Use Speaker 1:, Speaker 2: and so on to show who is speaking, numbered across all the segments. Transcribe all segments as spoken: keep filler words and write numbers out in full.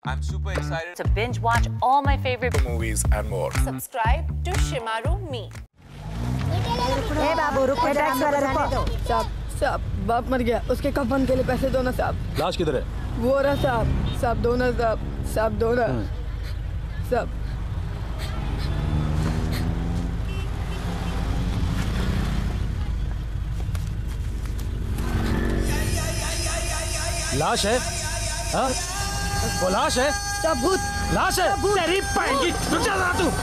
Speaker 1: I'm super excited
Speaker 2: to binge watch all my favorite
Speaker 1: movies and more.
Speaker 3: Subscribe to Shemaroo Me.
Speaker 4: ए बाबू रुको, tax वाला रुको।
Speaker 5: साहब साहब बाप मर गया, उसके कफन के लिए पैसे दो ना साहब।
Speaker 6: लाश किधर है?
Speaker 5: वो रहा साहब। साहब दो ना साहब, साहब दो ना साहब।
Speaker 6: लाश है? हाँ? वो लाश है?
Speaker 5: साहब भूत
Speaker 6: लाश है? तेरी पैंगी रुक जा रहा तू।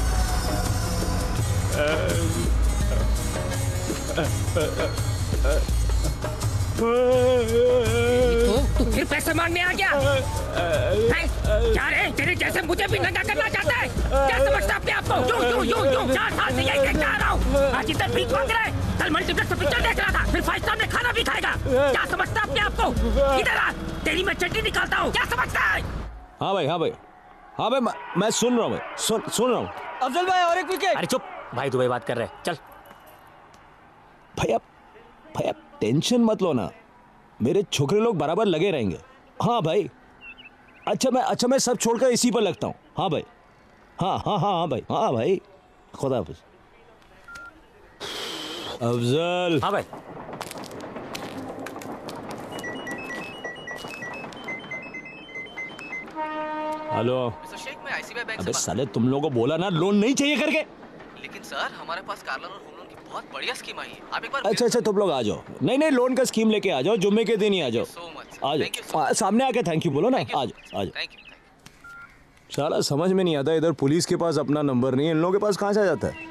Speaker 7: तू फिर पैसे मांगने आ गया? क्या रे, तेरे जैसे मुझे भी नंगा करना चाहता है? क्या समझता अपने आप को? यूं यूं यूं यूं चार साल से यही देखता आ रहा हूँ। आज इधर भीख मांग रहा है, कल मल्टीप्लेक्स में पिक्चर देख रहा था, फिर फाइव स्टार में खाना भी खाएगा। क्या समझता अपने आप को? इधर आ, तेरी मैं चटनी निकालता हूँ। क्या समझता है?
Speaker 6: हाँ भाई, हाँ भाई, हाँ भाई, मैं सुन रहा हूँ भाई, सुन सुन रहा हूँ।
Speaker 8: अफजल भाई और एक विकेट।
Speaker 7: अरे चुप भाई, दुबई बात कर रहे हैं, चल।
Speaker 6: भाई आप भाई आप टेंशन मत लो ना, मेरे छोकरे लोग बराबर लगे रहेंगे। हाँ भाई, अच्छा मैं अच्छा मैं सब छोड़कर इसी पर लगता हूँ। हाँ भाई, हाँ हाँ हाँ हाँ भाई, हाँ भाई, खुदा हाफिज। अफजल।
Speaker 7: हाँ भाई।
Speaker 6: हेलो
Speaker 8: मिस्टर शेख, मैं आईसीआईसीआई बैंक
Speaker 6: अबे
Speaker 8: से
Speaker 6: साले तुम लोगों को बोला ना लोन नहीं चाहिए करके।
Speaker 8: लेकिन सर हमारे पास कार लोन और होम लोन की बहुत बढ़िया स्कीम आई है, आप एक बार।
Speaker 6: अच्छा अच्छा तुम लोग आ जाओ। नहीं नहीं लोन का स्कीम लेके आ जाओ, जुम्मे के दिन ही आ जाओ।
Speaker 8: so much,
Speaker 6: आ जाओ, सामने आके थैंक यू बोलो ना। आ जाओ आ जाओ।
Speaker 8: Thank you.
Speaker 6: साला समझ में नहीं आता, इधर पुलिस के पास अपना नंबर नहीं है, इन लोगों के पास कहाँ से आ जाता है।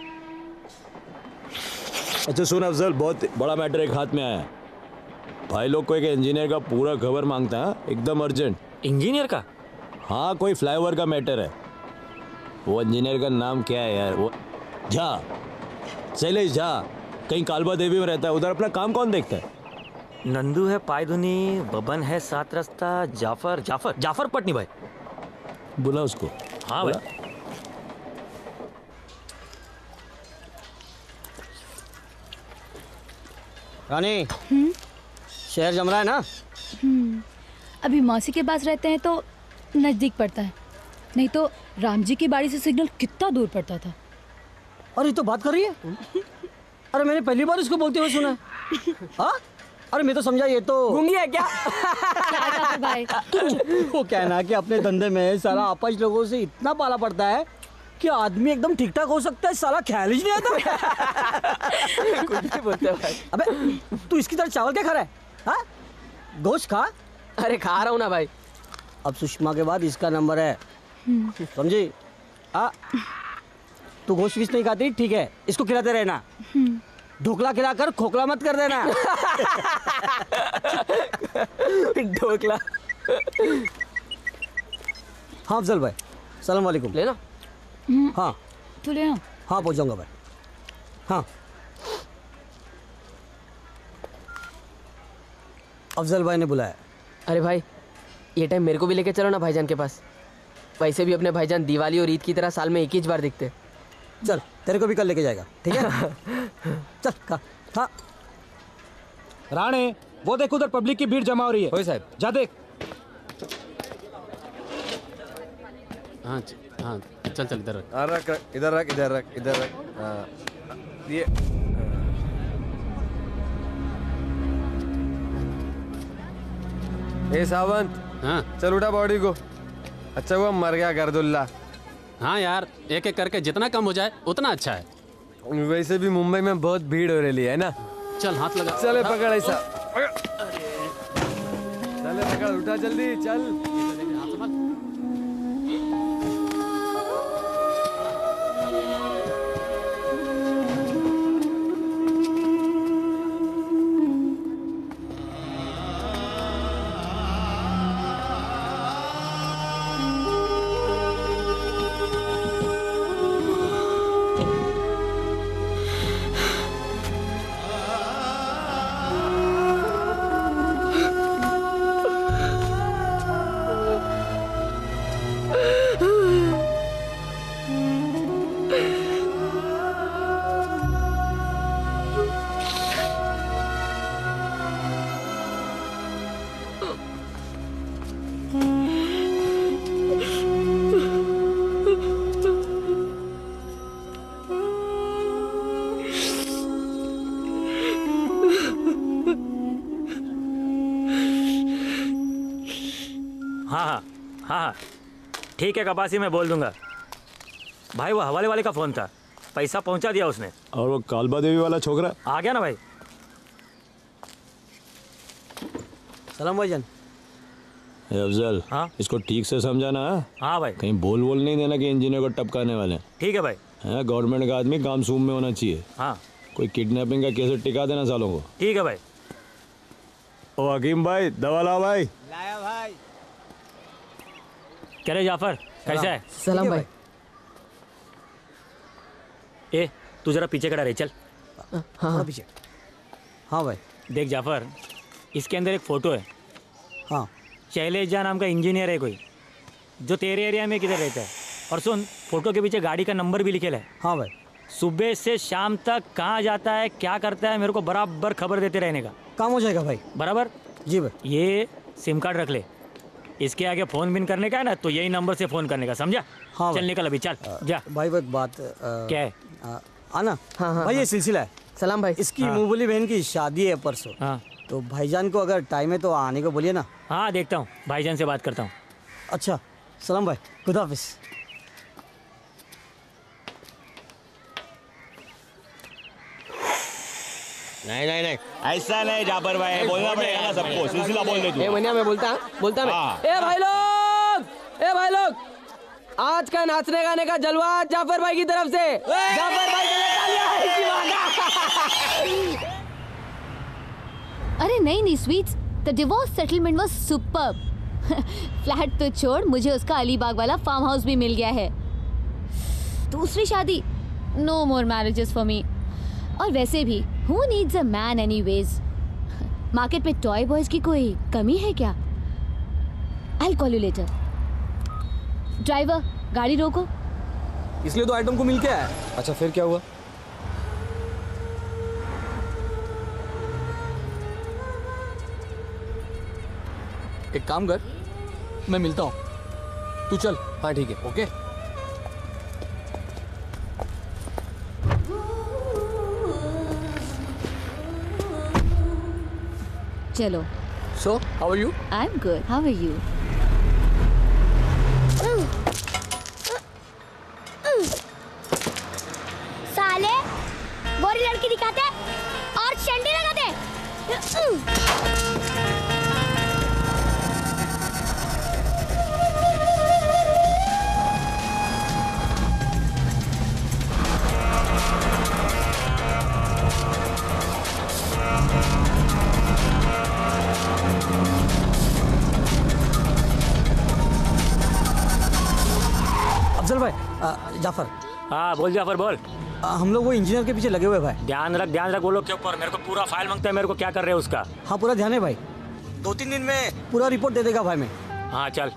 Speaker 6: अच्छा सुन अफजल, बहुत बड़ा मैटर एक हाथ में आया है। भाई लोग को एक इंजीनियर का पूरा खबर मांगता है, एकदम अर्जेंट।
Speaker 7: इंजीनियर का?
Speaker 6: हाँ कोई फ्लाईओवर का मैटर है। वो इंजीनियर का नाम क्या है यार? वो झा, शैलेश झा, कहीं कालबा देवी में रहता है। उधर अपना काम कौन देखता है?
Speaker 7: नंदू है पायधुनी, बबन है सात रास्ता, जाफर जाफर जाफर पटनी भाई।
Speaker 6: बुला उसको।
Speaker 7: हाँ
Speaker 6: बुला।
Speaker 7: भाई।
Speaker 8: रानी, शहर जम रहा है ना?
Speaker 9: हम्म, अभी मौसी के पास रहते हैं तो नजदीक पड़ता है, नहीं तो राम जी की बाड़ी से सिग्नल कितना दूर पड़ता था।
Speaker 8: अरे तो बात कर रही है? अरे मैंने पहली बार इसको बोलते हुए सुना है। हाँ? अरे मैं तो समझा ये तो गूंगी है क्या?
Speaker 9: क्या भाई?
Speaker 8: वो कहना कि अपने धंधे में सारा आपस लोगों से इतना पाला पड़ता है कि आदमी एकदम ठीक ठाक हो सकता है, साला ख्याल ही नहीं आता। कुछ नहीं बोलते भाई। अबे तू इसकी तरह चावल क्या खा रहा है? हाँ? गोश्त खा। अरे खा रहा हूँ ना भाई। अब सुषमा के बाद इसका नंबर है, समझी? हाँ, तू गोश्त किस नहीं खाती, ठीक है, इसको खिलाते रहना। ढोकला खिलाकर खोखला मत कर देना। ढोकला। हाँ अफजल भाई, सलाम वालेकुम। लेना? हाँ
Speaker 9: तो ले आओ।
Speaker 8: हाँ पहुँच जाऊँगा भाई। हाँ अफजल भाई ने बुलाया।
Speaker 10: अरे भाई, ये टाइम मेरे को भी लेके चलो ना भाईजान के पास। वैसे भी अपने भाईजान दिवाली और ईद की तरह साल में एक ही बार दिखते।
Speaker 8: चल तेरे को भी कल लेके जाएगा, ठीक है? चल खा। हाँ
Speaker 6: राणे, वो देख उधर पब्लिक की भीड़ जमा हो रही है।
Speaker 11: साहब
Speaker 6: जा देख।
Speaker 11: हाँ हाँ चल चल इधर
Speaker 1: रख रख इधर रख इधर रख इधर रख। ये ए सावंत,
Speaker 11: हाँ
Speaker 1: चल उठा बॉडी को। अच्छा हुआ मर गया गर्दुल्ला।
Speaker 11: हाँ यार, एक एक करके जितना कम हो जाए उतना अच्छा है।
Speaker 1: वैसे भी मुंबई में बहुत भीड़ हो रही है ना।
Speaker 11: चल हाथ लगा।
Speaker 1: चले पकड़ ऐसा। चले पकड़, उठा जल्दी चल।
Speaker 12: हाँ हाँ ठीक है कपासी, मैं बोल दूंगा। भाई वो हवाले वाले का फ़ोन था, पैसा पहुंचा दिया उसने।
Speaker 6: और वो कालबा देवी वाला छोकरा
Speaker 12: आ गया ना भाई?
Speaker 8: सलाम भाईजान।
Speaker 6: ए अफजल,
Speaker 12: हाँ
Speaker 6: इसको ठीक से समझाना है।
Speaker 12: हाँ भाई।
Speaker 6: कहीं बोल बोल नहीं देना कि इंजीनियर को टपकाने वाले।
Speaker 12: ठीक है भाई।
Speaker 6: है गवर्नमेंट का आदमी, काम सूम में होना चाहिए।
Speaker 12: हाँ
Speaker 6: कोई किडनैपिंग का केस टिका देना सालों को।
Speaker 12: ठीक है भाई।
Speaker 6: ओ हकीम भाई, दवा लाओ भाई।
Speaker 8: लाया भाई।
Speaker 12: क्या रे जाफर, कैसा है?
Speaker 10: सलाम भाई।
Speaker 12: ए तू जरा पीछे खड़ा रहे, चल।
Speaker 8: हाँ पीछे। हाँ भाई।
Speaker 12: देख जाफर, इसके अंदर एक फ़ोटो है।
Speaker 8: हाँ।
Speaker 12: शैलेश झा नाम का इंजीनियर है कोई, जो तेरे एरिया में किधर रहता है। और सुन, फोटो के पीछे गाड़ी का नंबर भी लिखे है।
Speaker 8: हाँ भाई।
Speaker 12: सुबह से शाम तक कहाँ जाता है, क्या करता है, मेरे को बराबर खबर देते रहने का।
Speaker 8: काम हो जाएगा भाई।
Speaker 12: बराबर?
Speaker 8: जी भाई।
Speaker 12: ये सिम कार्ड रख ले, इसके आगे फ़ोन बिन करने का है ना, तो यही नंबर से फ़ोन करने का, समझा?
Speaker 8: हाँ
Speaker 12: चल निकल अभी, चल जा।
Speaker 8: भाई वो एक बात। आ,
Speaker 12: क्या है?
Speaker 8: आ, आना।
Speaker 10: हाँ हाँ
Speaker 8: भाई ये सिलसिला है।
Speaker 10: सलाम भाई।
Speaker 8: इसकी
Speaker 12: हाँ।
Speaker 8: मुंबई बहन की शादी है परसों।
Speaker 12: हाँ
Speaker 8: तो भाईजान को अगर टाइम है तो आने को बोलिए ना।
Speaker 12: हाँ देखता हूँ, भाईजान से बात करता हूँ।
Speaker 8: अच्छा सलाम भाई, खुदा हाफिज।
Speaker 13: नहीं नहीं नहीं ऐसा नहीं जाफर भाई, बोलना पड़ेगा ना सबको। सिलसिला बोल दे तू।
Speaker 10: ए मनिया मैं बोलता बोलता मैं। ए भाई लोग, ए भाई लोग, आज का नाचने गाने का जलवा जाफर भाई की तरफ से। जाफर भाई के लिए तालियां है इसी बात।
Speaker 9: अरे नहीं नहीं sweets, the divorce settlement was superb. Flat तो छोड़, मुझे उसका अलीबाग वाला फार्म हाउस भी मिल गया है। दूसरी शादी, no more marriages for me. और वैसे भी who needs a man anyways? Market में टॉय बॉयज की कोई कमी है क्या? I will call you later. Driver गाड़ी रोको।
Speaker 8: इसलिए तो आइटम को मिल के आया।
Speaker 1: अच्छा फिर क्या हुआ?
Speaker 14: एक काम कर, मैं मिलता हूँ, तू चल।
Speaker 1: हाँ ठीक है।
Speaker 14: ओके।
Speaker 9: चलो।
Speaker 14: So, how are you?
Speaker 9: I'm good. How are you?
Speaker 4: साले गोरी लड़की दिखाते और चंडी लगाते।
Speaker 8: अफजल भाई, आ, जाफर।
Speaker 12: हाँ बोल जाफर बोल।
Speaker 8: आ, हम लोग वो इंजीनियर के पीछे लगे हुए भाई।
Speaker 12: ध्यान रख ध्यान रख, वो लोग के ऊपर। मेरे को पूरा फाइल मांगता है, मेरे को क्या कर रहे हैं उसका।
Speaker 8: हाँ पूरा ध्यान है भाई, दो तीन दिन में पूरा रिपोर्ट दे देगा भाई मैं।
Speaker 12: हाँ चल।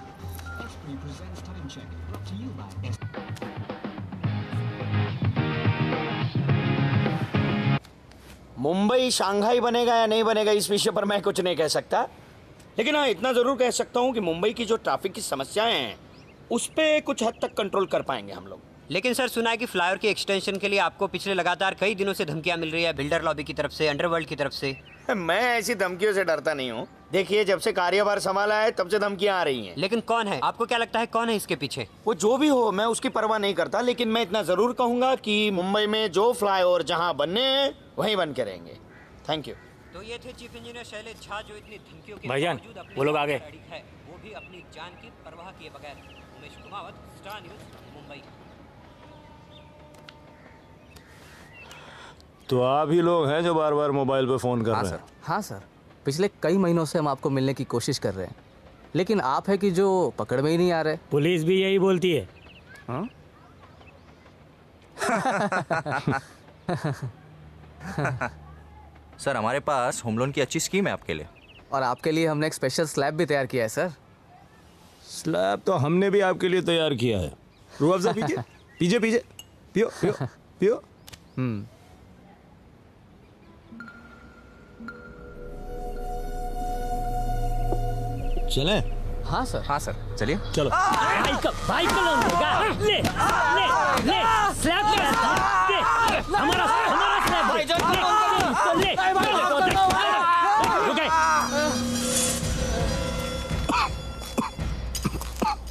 Speaker 13: मुंबई शंघाई बनेगा या नहीं बनेगा इस विषय पर मैं कुछ नहीं कह सकता, लेकिन हाँ इतना जरूर कह सकता हूँ कि मुंबई की जो ट्रैफिक की समस्याएं हैं उस पर कुछ हद तक कंट्रोल कर पाएंगे हम लोग।
Speaker 15: लेकिन सर सुना है कि फ्लाईओवर की एक्सटेंशन के लिए आपको पिछले लगातार कई दिनों से धमकियां मिल रही है, बिल्डर लॉबी की तरफ से, अंडरवर्ल्ड की तरफ से।
Speaker 13: मैं ऐसी धमकियों से डरता नहीं हूँ। देखिए जब से कार्यभार संभाला है तब से धमकियां आ रही हैं।
Speaker 15: लेकिन कौन है, आपको क्या लगता है कौन है इसके पीछे?
Speaker 13: वो जो भी हो मैं उसकी परवाह नहीं करता, लेकिन मैं इतना जरूर कहूंगा कि मुंबई में जो फ्लाईओवर जहाँ बनने हैं वहीं बन के रहेंगे। Thank you.
Speaker 15: तो ये थे चीफ इंजीनियर शैलेश झा जो इतनी धमकियों के
Speaker 12: भाईजान,
Speaker 15: बावजूद अपने
Speaker 12: वो लोग आ गए।
Speaker 15: अडिग है, वो भी अपनी जान की परवाह किए बगैर। Umesh Kumawat, star news, Mumbai.
Speaker 6: तो आप ही लोग हैं जो बार बार मोबाइल पे फोन कर
Speaker 14: हाँ
Speaker 6: रहे
Speaker 14: सर।
Speaker 6: हैं?
Speaker 10: हाँ सर, पिछले कई महीनों से हम आपको मिलने की कोशिश कर रहे हैं, लेकिन आप है कि जो पकड़ में ही नहीं आ रहे।
Speaker 12: पुलिस भी यही बोलती है।
Speaker 10: हाँ?
Speaker 16: सर हमारे पास होम लोन की अच्छी स्कीम है आपके लिए।
Speaker 10: और आपके लिए हमने एक स्पेशल स्लैब भी तैयार किया है सर।
Speaker 6: स्लैब तो हमने भी आपके लिए तैयार किया है। रूह अफ़ज़ा पीजिए, पीजिए पीजिए, पियो पियो पियो।
Speaker 10: हम्म।
Speaker 6: चलें?
Speaker 10: हाँ सर।
Speaker 16: हाँ सर चलिए।
Speaker 6: चलो।
Speaker 12: भाई का भाई का लोन देगा। ले ले ले स्लैब ले ले हमारा हमारा स्लैब ले ले ले रुके।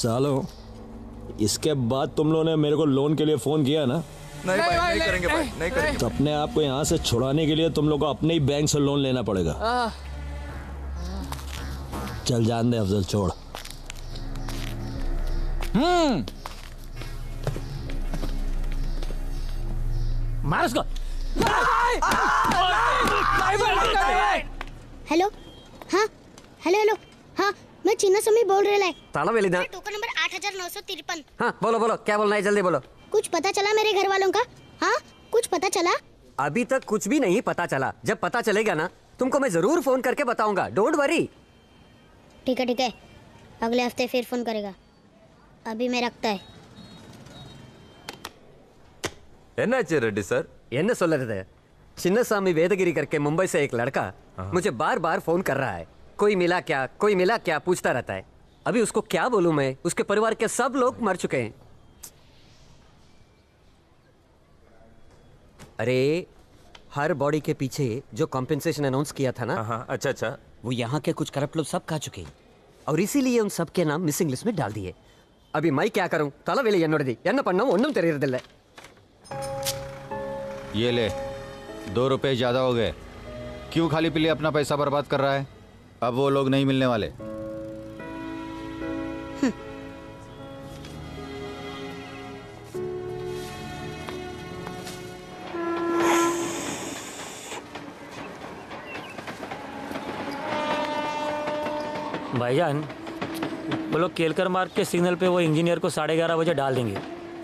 Speaker 6: सालो, इसके बाद तुम लोगों ने मेरे को लोन के लिए फोन किया ना?
Speaker 16: नहीं भाई, नहीं करेंगे भाई, नहीं करेंगे।
Speaker 6: तो अपने आप को यहाँ से छुड़ाने के लिए तुम लोग को अपने ही बैंक से लोन लेना पड़ेगा। चल जान दे अफजल, छोड़।
Speaker 12: हम्म मार उसको।
Speaker 4: हेलो, हाँ हेलो हेलो, हाँ मैं चिन्ना स्वामी बोल रहा है।
Speaker 10: ताला वेली दा।
Speaker 4: टोकन नंबर आठ हजार नौ सौ तिरपन।
Speaker 10: हाँ बोलो बोलो, क्या बोलना है, जल्दी बोलो।
Speaker 4: कुछ पता चला मेरे घर वालों का? हाँ कुछ पता चला?
Speaker 10: अभी तक कुछ भी नहीं पता चला। जब पता चलेगा ना तुमको मैं जरूर फोन करके बताऊंगा, डोंट वरी।
Speaker 4: ठीक है ठीक है, अगले हफ्ते फिर फोन करेगा। अभी मैं रखता है।
Speaker 16: एन्नाச்சு रेड्डी सर?
Speaker 10: என்ன சொல்லுறது, चिन्नसामी वेदगिरी करके मुंबई से एक लड़का मुझे बार बार फोन कर रहा है। कोई मिला क्या, कोई मिला क्या पूछता रहता है। अभी उसको क्या बोलूं मैं, उसके परिवार के सब लोग मर चुके हैं। अरे हर बॉडी के पीछे जो कॉम्पेंसेशन अनाउंस किया था ना,
Speaker 16: हाँ, अच्छा अच्छा,
Speaker 10: वो यहाँ के कुछ करप्ट लोग सब खा चुके हैं और इसीलिए उन सब के नाम मिसिंग लिस्ट में डाल दिए। अभी मैं क्या करूं, तलवेली என்னோடது என்ன பண்ணனும் ஒண்ணும் தெரியறதில்ல।
Speaker 17: ये ले, दो रुपए ज्यादा हो गए। क्यों खाली पीले अपना पैसा बर्बाद कर रहा है? अब वो लोग नहीं मिलने वाले।
Speaker 12: भाईजान, वो लोग केलकर मार्ग के सिग्नल पे वो इंजीनियर को साढ़े ग्यारह बजे डाल देंगे।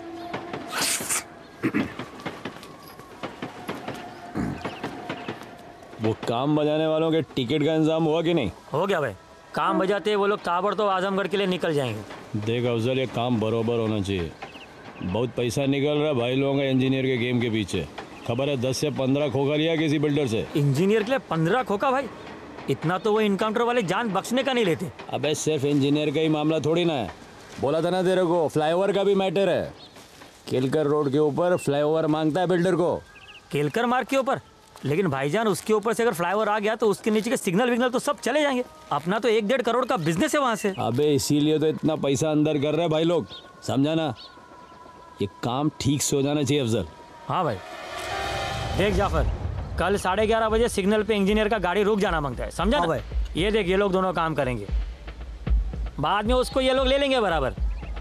Speaker 6: वो काम बजाने वालों के टिकट का इंतजाम हुआ कि नहीं?
Speaker 12: हो गया भाई, काम बजाते वो लोग ताबड़तोड़ आजमगढ़ के लिए निकल जाएंगे।
Speaker 6: देख अफजल, ये काम बरोबर होना चाहिए। बहुत पैसा निकल रहा है भाई लोगों का इंजीनियर के गेम के पीछे। खबर है दस से पंद्रह खोखा लिया किसी बिल्डर से।
Speaker 12: इंजीनियर के लिए पंद्रह खोखा भाई, इतना तो वो इनकाउंटर वाले जान बख्शने का नहीं लेते।
Speaker 6: अबे सिर्फ इंजीनियर का ही मामला थोड़ी ना है, बोला था ना तेरे को, फ्लाईओवर का भी मैटर है। केलकर रोड के ऊपर फ्लाईओवर मांगता है बिल्डर को।
Speaker 12: केलकर मार्ग के ऊपर? लेकिन भाईजान उसके ऊपर से अगर फ्लाईओवर आ गया तो उसके नीचे के सिग्नल विग्नल तो सब चले जाएंगे। अपना तो एक डेढ़ करोड़ का बिजनेस है वहाँ से।
Speaker 6: अबे इसीलिए तो इतना पैसा अंदर कर रहे हैं भाई लोग, समझा ना? ये काम ठीक से हो जाना चाहिए अफजल।
Speaker 12: हाँ भाई, देख जाफर, कल साढ़े ग्यारह बजे सिग्नल पे इंजीनियर का गाड़ी रुक जाना मांगता है, समझा ना? ये देख, ये लोग दोनों काम करेंगे, बाद में उसको ये लोग ले लेंगे बराबर।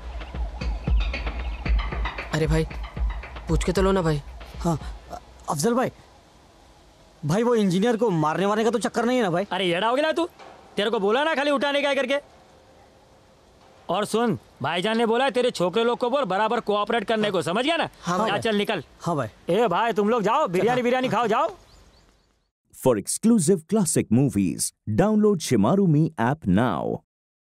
Speaker 10: अरे भाई पूछ के तो लो ना भाई।
Speaker 8: हाँ अफजल भाई, भाई वो इंजीनियर को मारने वारने का तो चक्कर नहीं है ना भाई?
Speaker 12: अरे येड़ा हो गया तू, तेरे को बोला ना खाली उठाने का करके। और सुन, भाईजान ने बोला तेरे छोकरे लोग को बोल बराबर कोऑपरेट करने को, समझ गया ना?
Speaker 8: हाँ
Speaker 12: जा, चल निकल।
Speaker 8: हाँ भाई।
Speaker 12: ए भाई तुम लोग जाओ, बिरयानी बिरयानी खाओ, जाओ।
Speaker 18: For exclusive classic movies, download Shemaroo Me app now.